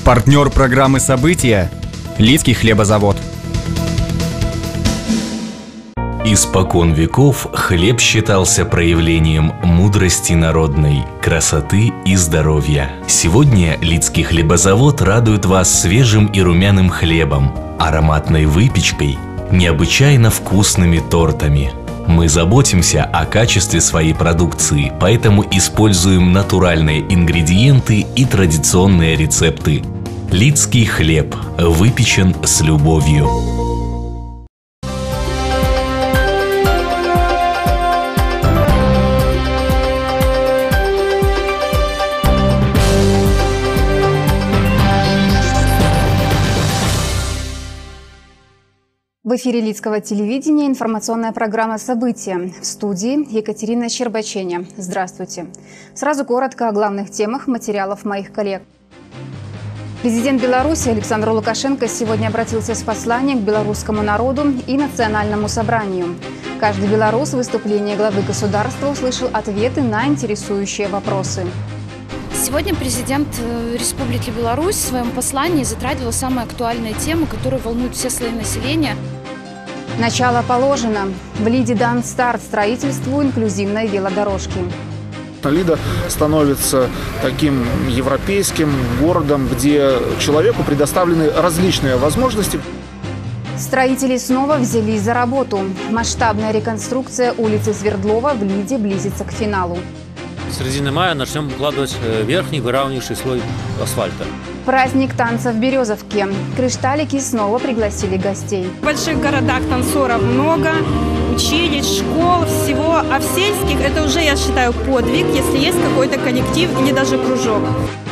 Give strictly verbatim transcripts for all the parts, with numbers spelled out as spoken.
Партнер программы «События» – Лидский хлебозавод. Испокон веков хлеб считался проявлением мудрости народной, красоты и здоровья. Сегодня Лидский хлебозавод радует вас свежим и румяным хлебом, ароматной выпечкой, необычайно вкусными тортами. Мы заботимся о качестве своей продукции, поэтому используем натуральные ингредиенты и традиционные рецепты. Лидский хлеб выпечен с любовью. В эфире Лидского телевидения информационная программа «События». В студии Екатерина Щербаченя. Здравствуйте. Сразу коротко о главных темах материалов моих коллег. Президент Беларуси Александр Лукашенко сегодня обратился с посланием к белорусскому народу и национальному собранию. Каждый белорус в выступлении главы государства услышал ответы на интересующие вопросы. Сегодня президент Республики Беларусь в своем послании затрагивал самые актуальные темы, которые волнуют все слои населения. Начало положено. В Лиде дан старт строительству инклюзивной велодорожки. Лида становится таким европейским городом, где человеку предоставлены различные возможности. Строители снова взялись за работу. Масштабная реконструкция улицы Свердлова в Лиде близится к финалу. С середины мая начнем укладывать верхний выравнивающий слой асфальта. Праздник танца в Березовке. Кришталики снова пригласили гостей. В больших городах танцоров много, училищ, школ, всего. А в сельских это уже, я считаю, подвиг, если есть какой-то коллектив или даже кружок.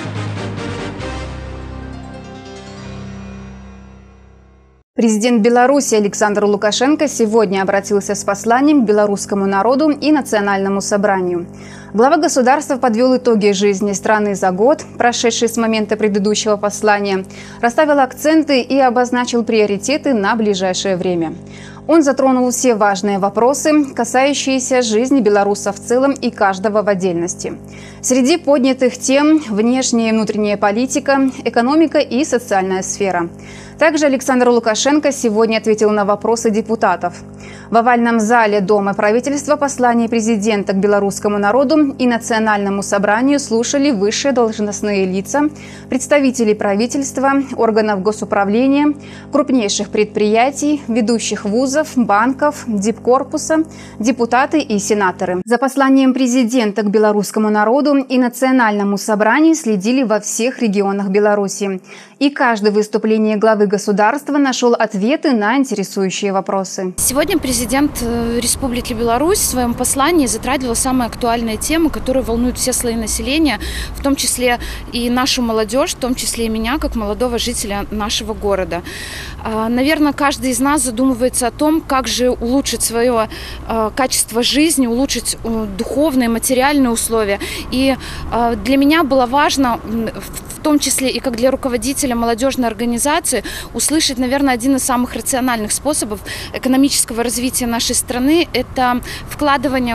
Президент Беларуси Александр Лукашенко сегодня обратился с посланием к белорусскому народу и национальному собранию. Глава государства подвел итоги жизни страны за год, прошедший с момента предыдущего послания, расставил акценты и обозначил приоритеты на ближайшее время. Он затронул все важные вопросы, касающиеся жизни белорусов в целом и каждого в отдельности. Среди поднятых тем – внешняя и внутренняя политика, экономика и социальная сфера. Также Александр Лукашенко сегодня ответил на вопросы депутатов. В овальном зале Дома правительства послание президента к белорусскому народу и национальному собранию слушали высшие должностные лица, представители правительства, органов госуправления, крупнейших предприятий, ведущих вузов, банков, дипкорпуса, депутаты и сенаторы. За посланием президента к белорусскому народу и национальному собранию следили во всех регионах Беларуси. И каждое выступление главы государства нашел ответы на интересующие вопросы. Сегодня президент Республики Беларусь в своем послании затрагивал самые актуальные темы, которые волнуют все слои населения, в том числе и нашу молодежь, в том числе и меня, как молодого жителя нашего города. Наверное, каждый из нас задумывается о том, как же улучшить свое качество жизни, улучшить духовные, материальные условия. И для меня было важно, в том числе и как для руководителя молодежной организации, услышать, наверное, один из самых рациональных способов экономического развития нашей страны – это вкладывание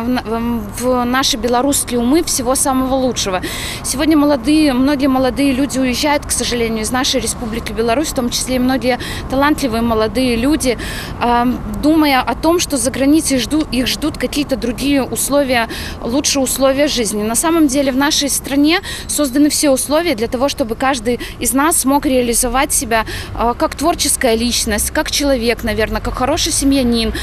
в наши белорусские умы всего самого лучшего. Сегодня молодые, многие молодые люди уезжают, к сожалению, из нашей Республики Беларусь, в том числе и многие талантливые молодые люди, думая о том, что за границей ждут, их ждут какие-то другие условия, лучшие условия жизни. На самом деле в нашей стране созданы все условия для того, чтобы каждый из нас смог реализовать себя как творческая личность, как человек, наверное, как хороший семьянин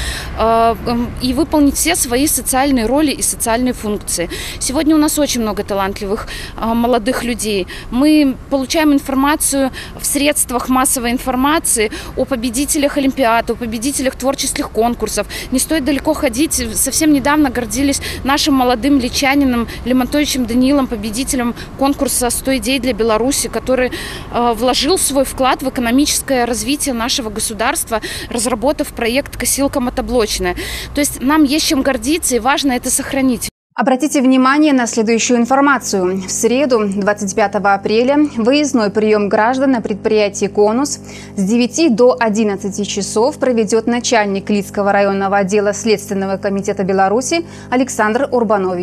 и выполнить все свои социальные роли и социальные функции. Сегодня у нас очень много талантливых молодых людей. Мы получаем информацию в средствах массовой информации о победителях олимпиад, о победителях творческих конкурсов. Не стоит далеко ходить. Совсем недавно гордились нашим молодым личанином Лемонтовичем Даниилом, победителем конкурса «сто идей для Беларуси», который вложил свой вклад в экономическое развитие нашего государства, разработав проект «Косилка мотоблочная». То есть нам есть чем гордиться, и важно это сохранить. Обратите внимание на следующую информацию. В среду, двадцать пятого апреля, выездной прием граждан на предприятии «Конус» с девяти до одиннадцати часов проведет начальник Лидского районного отдела Следственного комитета Беларуси Александр Урбанович.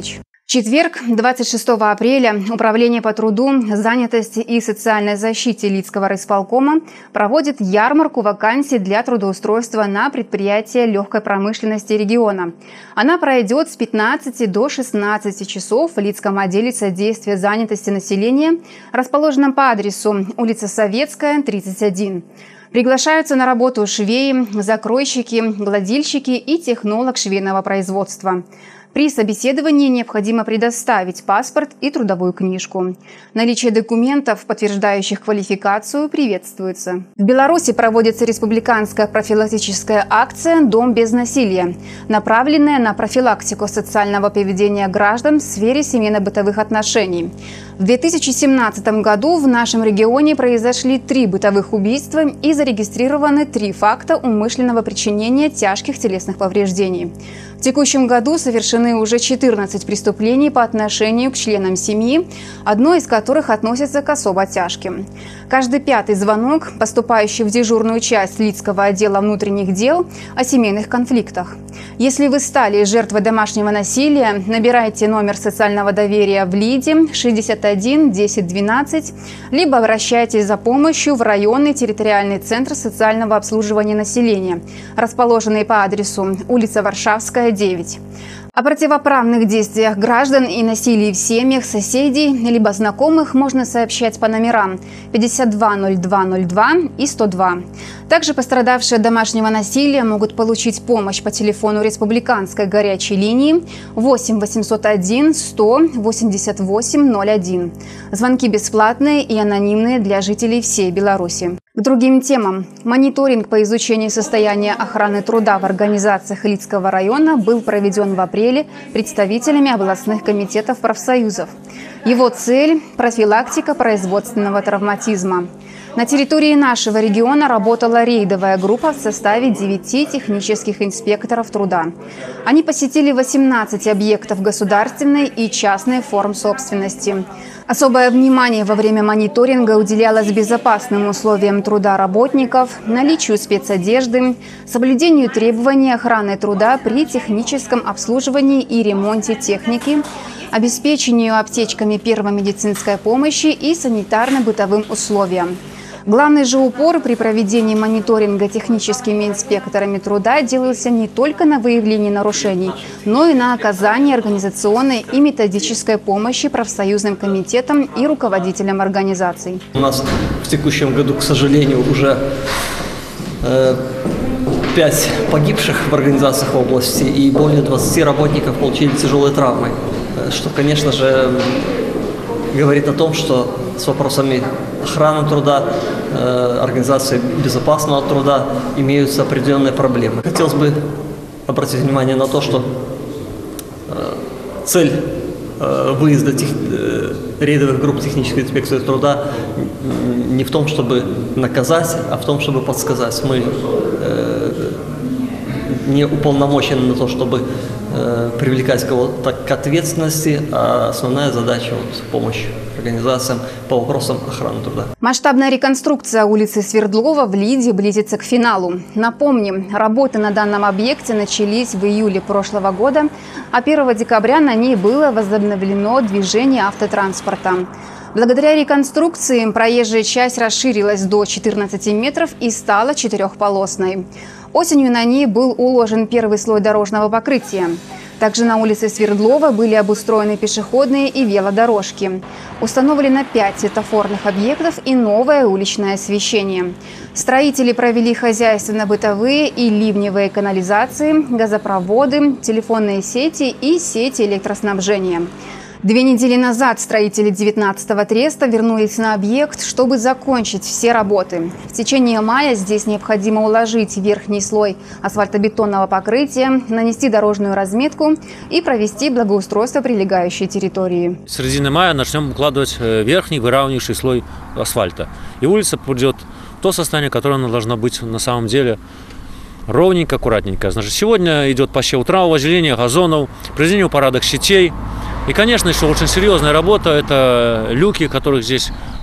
В четверг, двадцать шестого апреля, Управление по труду, занятости и социальной защите Лидского райисполкома проводит ярмарку вакансий для трудоустройства на предприятия легкой промышленности региона. Она пройдет с пятнадцати до шестнадцати часов в Лидском отделе содействия занятости населения, расположенном по адресу улица Советская, тридцать один. Приглашаются на работу швеи, закройщики, гладильщики и технолог швейного производства. При собеседовании необходимо предоставить паспорт и трудовую книжку. Наличие документов, подтверждающих квалификацию, приветствуется. В Беларуси проводится республиканская профилактическая акция «Дом без насилия», направленная на профилактику социального поведения граждан в сфере семейно-бытовых отношений. В две тысячи семнадцатом году в нашем регионе произошли три бытовых убийства и зарегистрированы три факта умышленного причинения тяжких телесных повреждений. В текущем году совершены уже четырнадцать преступлений по отношению к членам семьи, одно из которых относится к особо тяжким. Каждый пятый звонок, поступающий в дежурную часть Лидского отдела внутренних дел, о семейных конфликтах. Если вы стали жертвой домашнего насилия, набирайте номер социального доверия в Лиде шестьдесят один десять двенадцать, либо обращайтесь за помощью в районный территориальный центр социального обслуживания населения, расположенный по адресу улица Варшавская, девять. О противоправных действиях граждан и насилии в семьях, соседей либо знакомых можно сообщать по номерам пятьдесят два ноль два ноль два и сто два. Также пострадавшие от домашнего насилия могут получить помощь по телефону республиканской горячей линии восемь восемьсот один сто восемьдесят восемь ноль один. Звонки бесплатные и анонимные для жителей всей Беларуси. К другим темам. Мониторинг по изучению состояния охраны труда в организациях Лидского района был проведен в апреле представителями областных комитетов профсоюзов. Его цель – профилактика производственного травматизма. На территории нашего региона работала рейдовая группа в составе девяти технических инспекторов труда. Они посетили восемнадцать объектов государственной и частной форм собственности. Особое внимание во время мониторинга уделялось безопасным условиям труда работников, наличию спецодежды, соблюдению требований охраны труда при техническом обслуживании и ремонте техники, обеспечению аптечками первой медицинской помощи и санитарно-бытовым условиям. Главный же упор при проведении мониторинга техническими инспекторами труда делался не только на выявлении нарушений, но и на оказании организационной и методической помощи профсоюзным комитетам и руководителям организаций. У нас в текущем году, к сожалению, уже э, пять погибших в организациях области и более двадцати работников получили тяжелые травмы, что, конечно же, говорит о том, что с вопросами охраны труда, э, организации безопасного труда имеются определенные проблемы. Хотелось бы обратить внимание на то, что э, цель э, выезда тех, э, рейдовых групп технической инспекции труда не в том, чтобы наказать, а в том, чтобы подсказать. Мы э, не уполномочены на то, чтобы э, привлекать кого-то к ответственности, а основная задача вот, – помощь организациям по вопросам охраны труда. Масштабная реконструкция улицы Свердлова в Лиде близится к финалу. Напомним, работы на данном объекте начались в июле прошлого года, а первого декабря на ней было возобновлено движение автотранспорта. Благодаря реконструкции проезжая часть расширилась до четырнадцати метров и стала четырехполосной. Осенью на ней был уложен первый слой дорожного покрытия. Также на улице Свердлова были обустроены пешеходные и велодорожки. Установлено пять светофорных объектов и новое уличное освещение. Строители провели хозяйственно-бытовые и ливневые канализации, газопроводы, телефонные сети и сети электроснабжения. Две недели назад строители девятнадцатого треста вернулись на объект, чтобы закончить все работы. В течение мая здесь необходимо уложить верхний слой асфальтобетонного покрытия, нанести дорожную разметку и провести благоустройство прилегающей территории. С середины мая начнем укладывать верхний выравнивающий слой асфальта. И улица придет в то состояние, которое она должна быть на самом деле ровненько, аккуратненько. Значит, сегодня идет посев трав, озеленение газонов, проведение упорядок щитей. И, конечно, еще очень серьезная работа – это люки, которых здесь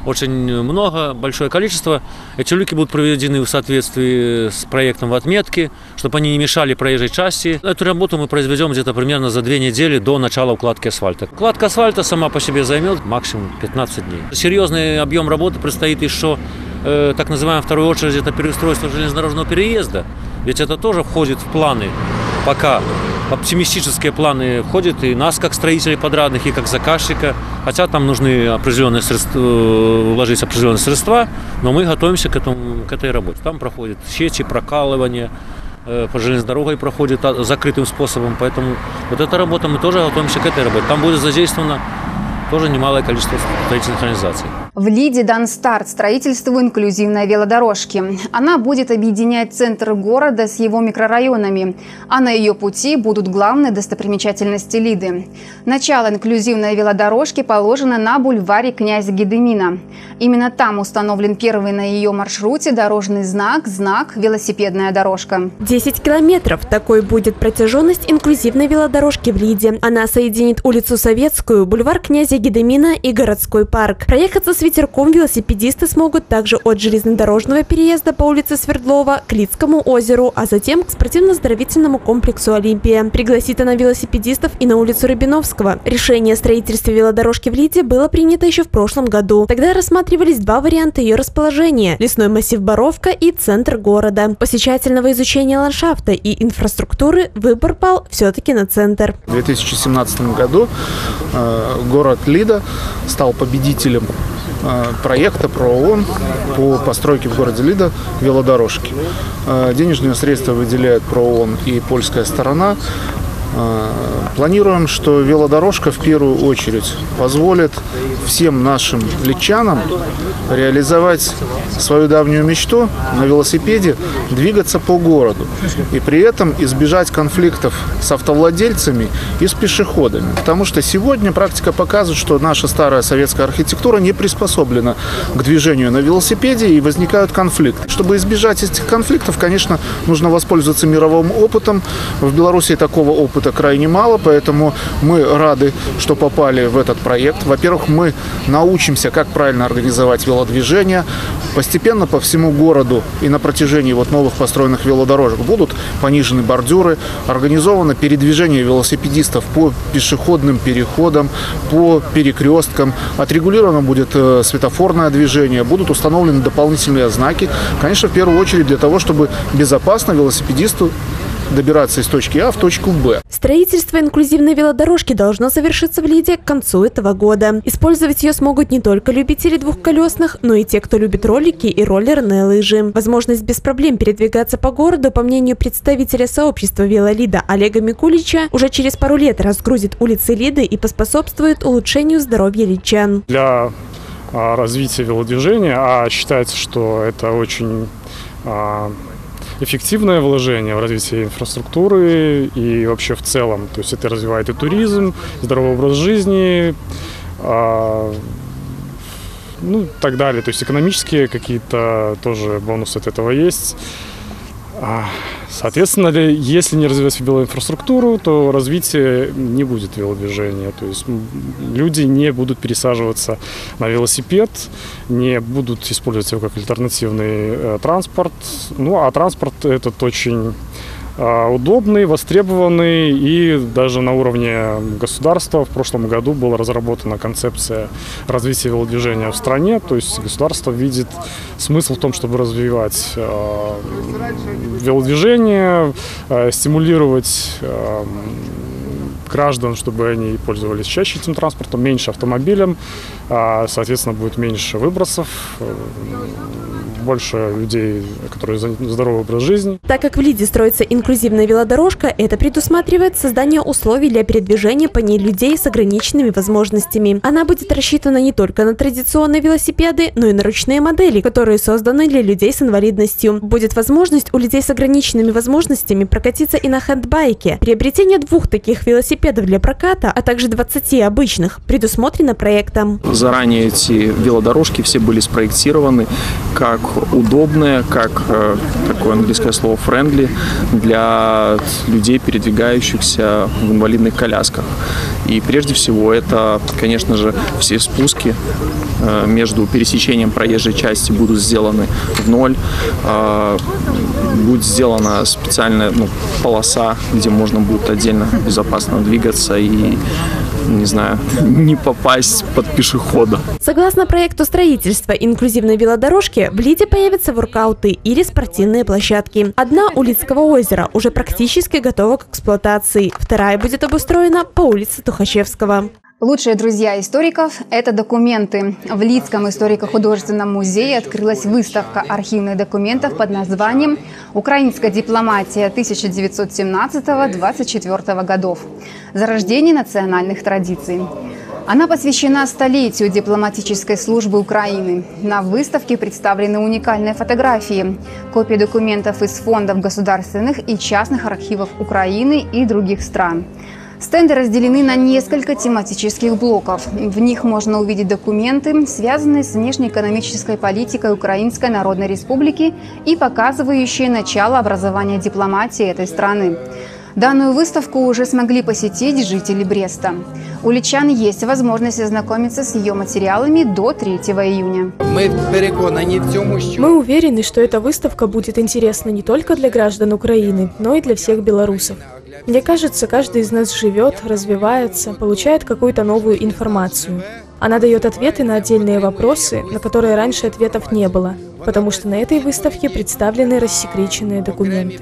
очень много, большое количество. Эти люки будут проведены в соответствии с проектом в отметке, чтобы они не мешали проезжей части. Эту работу мы произведем где-то примерно за две недели до начала укладки асфальта. Укладка асфальта сама по себе займет максимум пятнадцать дней. Серьезный объем работы предстоит еще, э, так называемая второй очередь, это переустройство железнодорожного переезда. Ведь это тоже входит в планы, пока оптимистические планы входят и нас, как строителей подрядных, и как заказчика. Хотя там нужны определенные средства, вложить определенные средства, но мы готовимся к, этому, к этой работе. Там проходят сети, прокалывание, э, по железной дороге проходит закрытым способом. Поэтому вот эта работа, мы тоже готовимся к этой работе. Там будет задействовано тоже немалое количество строительных организаций. В Лиде дан старт строительству инклюзивной велодорожки. Она будет объединять центр города с его микрорайонами, а на ее пути будут главные достопримечательности Лиды. Начало инклюзивной велодорожки положено на бульваре князя Гедемина. Именно там установлен первый на ее маршруте дорожный знак «Знак велосипедная дорожка». десять километров. Такой будет протяженность инклюзивной велодорожки в Лиде. Она соединит улицу Советскую, бульвар князя Гедемина и городской парк. Проехаться с ветерком велосипедисты смогут также от железнодорожного переезда по улице Свердлова к Лидскому озеру, а затем к спортивно-оздоровительному комплексу «Олимпия». Пригласит она велосипедистов и на улицу Рябиновского. Решение о строительстве велодорожки в Лиде было принято еще в прошлом году. Тогда рассматривались два варианта ее расположения – лесной массив Боровка и центр города. Посещательного изучения ландшафта и инфраструктуры выбор пал все-таки на центр. В две тысячи семнадцатом году э, город Лида стал победителем э, проекта ПРООН по постройке в городе Лида велодорожки. Э, денежные средства выделяет ПРООН и польская сторона. Э, планируем, что велодорожка в первую очередь позволит всем нашим лидчанам реализовать свою давнюю мечту на велосипеде, двигаться по городу и при этом избежать конфликтов с автовладельцами и с пешеходами. Потому что сегодня практика показывает, что наша старая советская архитектура не приспособлена к движению на велосипеде и возникают конфликты. Чтобы избежать этих конфликтов, конечно, нужно воспользоваться мировым опытом. В Беларуси такого опыта крайне мало, поэтому мы рады, что попали в этот проект. Во-первых, мы научимся, как правильно организовать велодвижение. Постепенно по всему городу и на протяжении вот новых построенных велодорожек будут понижены бордюры, организовано передвижение велосипедистов по пешеходным переходам, по перекресткам, отрегулировано будет светофорное движение, будут установлены дополнительные знаки, конечно, в первую очередь для того, чтобы безопасно велосипедисту добираться из точки А в точку Б. Строительство инклюзивной велодорожки должно завершиться в Лиде к концу этого года. Использовать ее смогут не только любители двухколесных, но и те, кто любит ролики и роллерные лыжи. Возможность без проблем передвигаться по городу, по мнению представителя сообщества «Велолида» Олега Микулича, уже через пару лет разгрузит улицы Лиды и поспособствует улучшению здоровья лидчан. Для а, развития велодвижения, а считается, что это очень а, эффективное вложение в развитие инфраструктуры и вообще в целом. То есть это развивает и туризм, и здоровый образ жизни, а, ну и так далее. То есть экономические какие-то тоже бонусы от этого есть. А, соответственно, если не развивать велоинфраструктуру, то развития не будет велодвижения. То есть люди не будут пересаживаться на велосипед, не будут использовать его как альтернативный э, транспорт. Ну, а транспорт этот очень э, удобный, востребованный, и даже на уровне государства в прошлом году была разработана концепция развития велодвижения в стране. То есть государство видит смысл в том, чтобы развивать э, велодвижение, э, стимулировать э, граждан, чтобы они пользовались чаще этим транспортом, меньше автомобилем, э, соответственно, будет меньше выбросов, э, больше людей, которые за здоровый образ жизни. Так как в Лиде строится инклюзивная велодорожка, это предусматривает создание условий для передвижения по ней людей с ограниченными возможностями. Она будет рассчитана не только на традиционные велосипеды, но и на ручные модели, которые созданы для людей с инвалидностью. Будет возможность у людей с ограниченными возможностями прокатиться и на хендбайке. Приобретение двух таких велосипедов велосипедов для проката, а также двадцати обычных, предусмотрено проектом. Заранее эти велодорожки все были спроектированы как удобные, как такое английское слово friendly для людей, передвигающихся в инвалидных колясках. И прежде всего это, конечно же, все спуски между пересечением проезжей части будут сделаны в ноль. Будет сделана специальная ну, полоса, где можно будет отдельно безопасно двигаться и, не знаю, не попасть под пешехода. Согласно проекту строительства инклюзивной велодорожки, в Лиде появятся воркауты или спортивные площадки. Одна у Лидского озера уже практически готова к эксплуатации, вторая будет обустроена по улице Тухачевского. Лучшие друзья историков – это документы. В Лидском историко-художественном музее открылась выставка архивных документов под названием «Украинская дипломатия тысяча девятьсот семнадцатого — двадцать четвёртого годов. Зарождение национальных традиций». Она посвящена столетию дипломатической службы Украины. На выставке представлены уникальные фотографии, копии документов из фондов государственных и частных архивов Украины и других стран. Стенды разделены на несколько тематических блоков. В них можно увидеть документы, связанные с внешнеэкономической политикой Украинской Народной Республики и показывающие начало образования дипломатии этой страны. Данную выставку уже смогли посетить жители Бреста. У лидчан есть возможность ознакомиться с ее материалами до третьего июня. Мы уверены, что эта выставка будет интересна не только для граждан Украины, но и для всех белорусов. Мне кажется, каждый из нас живет, развивается, получает какую-то новую информацию. Она дает ответы на отдельные вопросы, на которые раньше ответов не было, потому что на этой выставке представлены рассекреченные документы.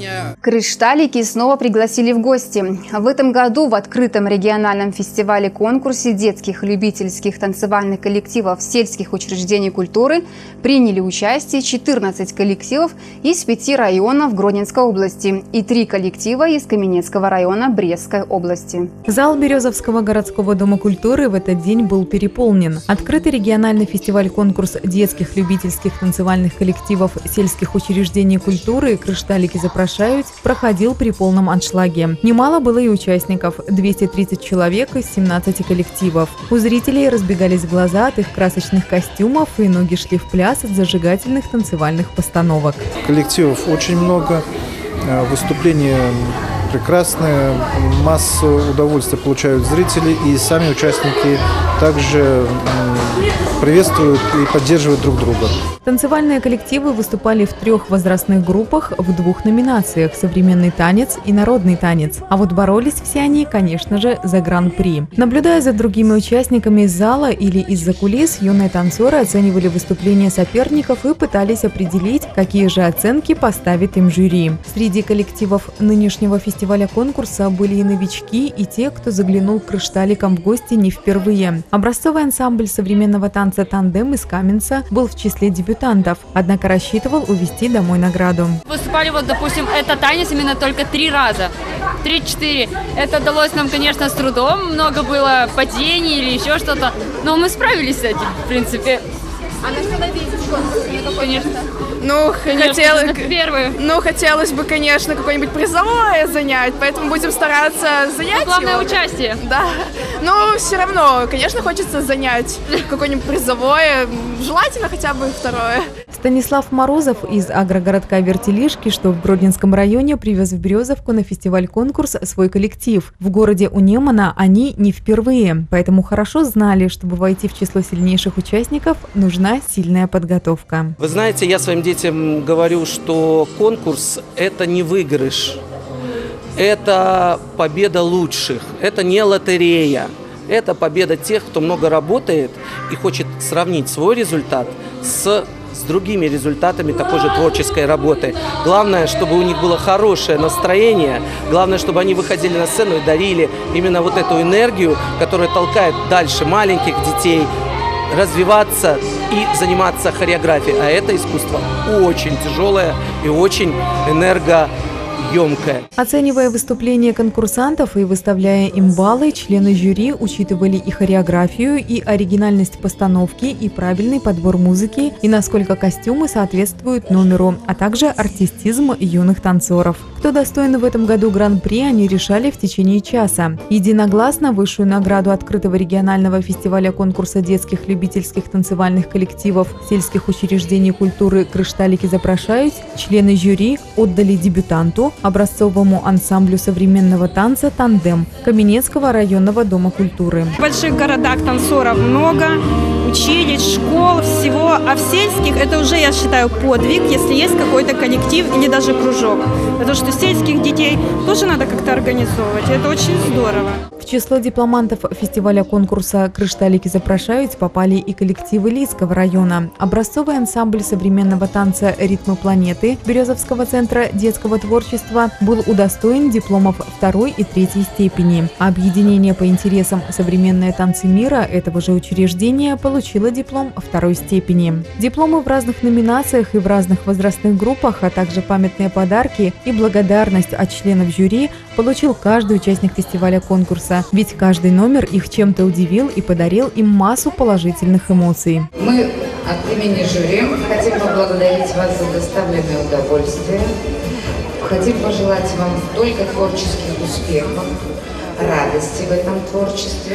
Кришталики снова пригласили в гости. В этом году в открытом региональном фестивале-конкурсе детских любительских танцевальных коллективов сельских учреждений культуры приняли участие четырнадцать коллективов из пяти районов Гродненской области и три коллектива из Каменецкого района Брестской области. Зал Березовского городского дома культуры в этот день был переполнен. Открытый региональный фестиваль-конкурс детских любительских танцевальных коллективов сельских учреждений культуры «Кришталики запрошают» проходил при полном аншлаге. Немало было и участников – двести тридцать человек из семнадцати коллективов. У зрителей разбегались глаза от их красочных костюмов, и ноги шли в пляс от зажигательных танцевальных постановок. Коллективов очень много, выступления прекрасные, массу удовольствия получают зрители, и сами участники также приветствуют и поддерживают друг друга. Танцевальные коллективы выступали в трех возрастных группах в двух номинациях – современный танец и народный танец. А вот боролись все они, конечно же, за гран-при. Наблюдая за другими участниками из зала или из-за кулис, юные танцоры оценивали выступления соперников и пытались определить, какие же оценки поставит им жюри. Среди коллективов нынешнего фестиваля-конкурса были и новички, и те, кто заглянул к Кришталикам в гости не впервые. Образцовый ансамбль современного танца «Тандем» из Каменца был в числе дебютантов, однако рассчитывал увезти домой награду. Выступали, вот, допустим, это танец именно только три раза. Три-четыре. Это далось нам, конечно, с трудом. Много было падений или еще что-то. Но мы справились с этим, в принципе. А на что надеетесь в конкурсе? Конечно. Ну, хотелось, первое. ну, хотелось бы, конечно, какое-нибудь призовое занять, поэтому будем стараться занять. Но главное его. участие. Да. Но все равно, конечно, хочется занять какое-нибудь призовое, желательно хотя бы второе. Станислав Морозов из агрогородка Вертелишки, что в Гродненском районе, привез в Березовку на фестиваль-конкурс свой коллектив. В городе у Немана они не впервые, поэтому хорошо знали, чтобы войти в число сильнейших участников, нужна сильная подготовка. Вы знаете, я своим детям говорю, что конкурс – это не выигрыш, это победа лучших, это не лотерея, это победа тех, кто много работает и хочет сравнить свой результат с с другими результатами такой же творческой работы. Главное, чтобы у них было хорошее настроение, главное, чтобы они выходили на сцену и дарили именно вот эту энергию, которая толкает дальше маленьких детей развиваться и заниматься хореографией. А это искусство очень тяжелое и очень энергоемкое. емкое. Оценивая выступления конкурсантов и выставляя им баллы, члены жюри учитывали и хореографию, и оригинальность постановки, и правильный подбор музыки, и насколько костюмы соответствуют номеру, а также артистизм юных танцоров. Кто достоин в этом году гран-при, они решали в течение часа. Единогласно высшую награду открытого регионального фестиваля конкурса детских любительских танцевальных коллективов сельских учреждений культуры «Крышталики запрошаюць» члены жюри отдали дебютанту, образцовому ансамблю современного танца «Тандем» Каменецкого районного дома культуры. В больших городах танцоров много, училищ, школ, всего, а в сельских это уже, я считаю, подвиг, если есть какой-то коллектив или даже кружок. Потому что сельских детей тоже надо как-то организовывать, это очень здорово. В число дипломантов фестиваля конкурса «Крышталики запрошаюць» попали и коллективы Лидского района. Образцовый ансамбль современного танца «Ритмы планеты» Березовского центра детского творчества был удостоен дипломов второй и третьей степени. А объединение по интересам «Современные танцы мира» этого же учреждения получило диплом второй степени. Дипломы в разных номинациях и в разных возрастных группах, а также памятные подарки и благодарность от членов жюри получил каждый участник фестиваля конкурса, ведь каждый номер их чем-то удивил и подарил им массу положительных эмоций. Мы от имени жюри хотим поблагодарить вас за доставленное удовольствие, хотим пожелать вам только творческих успехов, радости в этом творчестве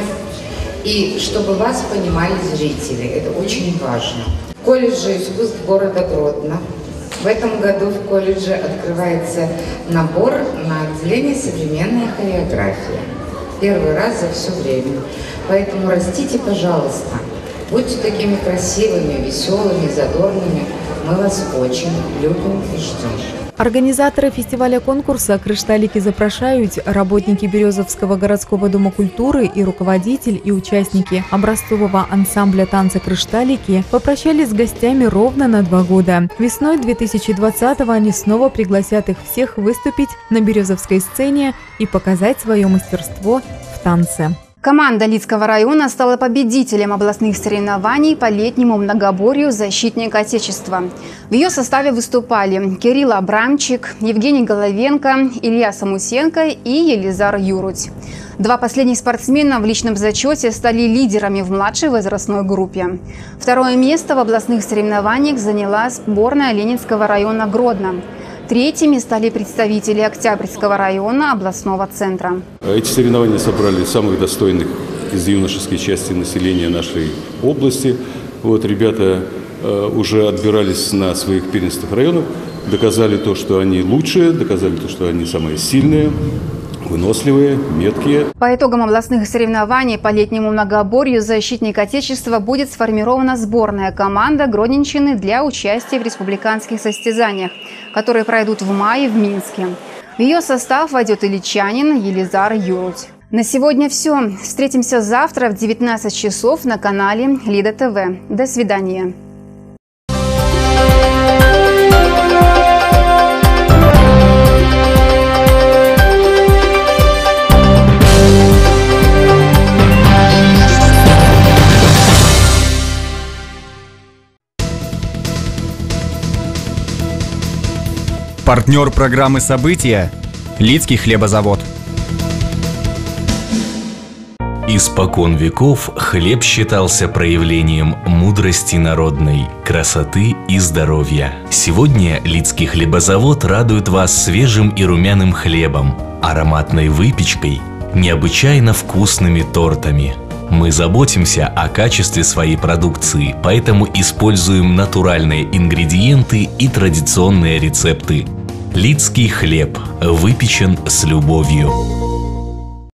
и чтобы вас понимали зрители, это очень важно. Колледж искусств города Гродно. В этом году в колледже открывается набор на отделение «Современная хореография». Первый раз за все время. Поэтому растите, пожалуйста. Будьте такими красивыми, веселыми, задорными. Мы вас очень любим и ждем. Организаторы фестиваля конкурса «Крышталики запрошаюць», работники Березовского городского дома культуры и руководитель и участники образцового ансамбля танца «Крышталики» попрощались с гостями ровно на два года. Весной две тысячи двадцатого они снова пригласят их всех выступить на березовской сцене и показать свое мастерство в танце. Команда Лидского района стала победителем областных соревнований по летнему многоборью «Защитник Отечества». В ее составе выступали Кирилл Абрамчик, Евгений Головенко, Илья Самусенко и Елизар Юруть. Два последних спортсмена в личном зачете стали лидерами в младшей возрастной группе. Второе место в областных соревнованиях заняла сборная Ленинского района Гродно. Третьими стали представители Октябрьского района областного центра. Эти соревнования собрали самых достойных из юношеской части населения нашей области. Вот ребята э, уже отбирались на своих первенствах районов, доказали то, что они лучшие, доказали то, что они самые сильные, выносливые, меткие. По итогам областных соревнований по летнему многоборью «Защитник Отечества» будет сформирована сборная команда Гродненщины для участия в республиканских состязаниях, которые пройдут в мае в Минске. В ее состав войдет ильичанин Елизар Юруть. На сегодня все. Встретимся завтра в девятнадцать часов на канале Лида ТВ. До свидания. Партнер программы «События» – Лидский хлебозавод. Испокон веков хлеб считался проявлением мудрости народной, красоты и здоровья. Сегодня Лидский хлебозавод радует вас свежим и румяным хлебом, ароматной выпечкой, необычайно вкусными тортами. Мы заботимся о качестве своей продукции, поэтому используем натуральные ингредиенты и традиционные рецепты. Лидский хлеб выпечен с любовью.